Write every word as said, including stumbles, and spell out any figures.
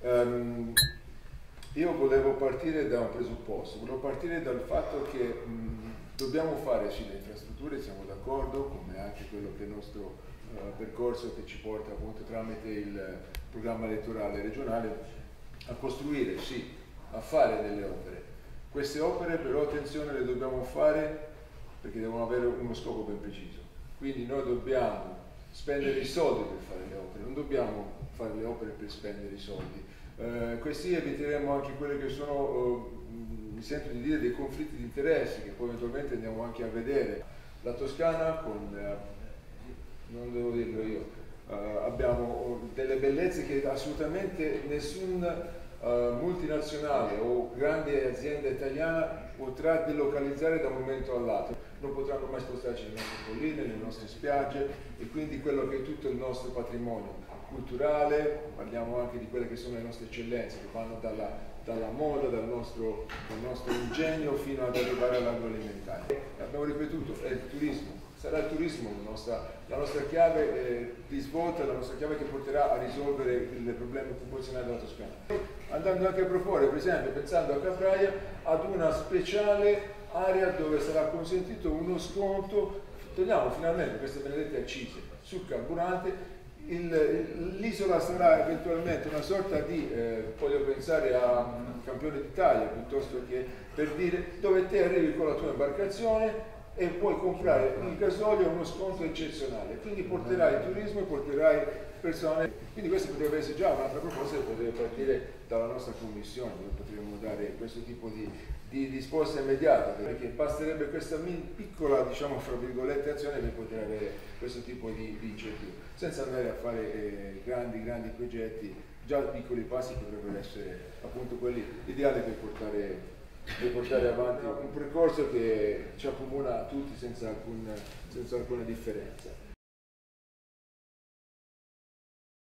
Um, io volevo partire da un presupposto, volevo partire dal fatto che mh, dobbiamo fare sì le infrastrutture, siamo d'accordo, come anche quello che è il nostro uh, percorso che ci porta appunto tramite il programma elettorale regionale a costruire, sì, a fare delle opere. Queste opere però attenzione le dobbiamo fare perché devono avere uno scopo ben preciso. Quindi noi dobbiamo spendere i soldi per fare le opere, non dobbiamo fare le opere per spendere i soldi. Eh, così eviteremo anche quelle che sono, eh, mi sento di dire, dei conflitti di interessi che poi eventualmente andiamo anche a vedere. La Toscana, con, eh, non devo dirlo io, eh, abbiamo delle bellezze che assolutamente nessun eh, multinazionale o grande azienda italiana potrà delocalizzare da un momento all'altro. Non potranno mai spostarci nelle nostre colline, nelle nostre spiagge e quindi quello che è tutto il nostro patrimonio culturale, parliamo anche di quelle che sono le nostre eccellenze che vanno dalla, dalla moda, dal nostro, dal nostro ingegno fino ad arrivare all'agroalimentare. Abbiamo ripetuto, è il turismo, sarà il turismo la nostra, la nostra chiave eh, di svolta, la nostra chiave che porterà a risolvere il problema popolazionale della Toscana. Andando anche a proporre, per esempio, pensando a Capraia, ad una speciale area dove sarà consentito uno sconto, togliamo finalmente queste benedette accise sul carburante. L'isola sarà eventualmente una sorta di, eh, voglio pensare a un campione d'Italia piuttosto che per dire dove te arrivi con la tua imbarcazione e puoi comprare il gasolio a uno sconto eccezionale, quindi porterai turismo e porterai persone, quindi questa potrebbe essere già un'altra proposta che potrebbe partire dalla nostra commissione, dove potremmo dare questo tipo di, di risposta immediata, perché basterebbe questa piccola, diciamo, fra virgolette, azione per poter avere questo tipo di, di incentivo, senza andare a fare eh, grandi, grandi progetti, già piccoli passi potrebbero essere appunto quelli ideali per portare per portare avanti un percorso che ci accomuna a tutti senza, alcun, senza alcuna differenza.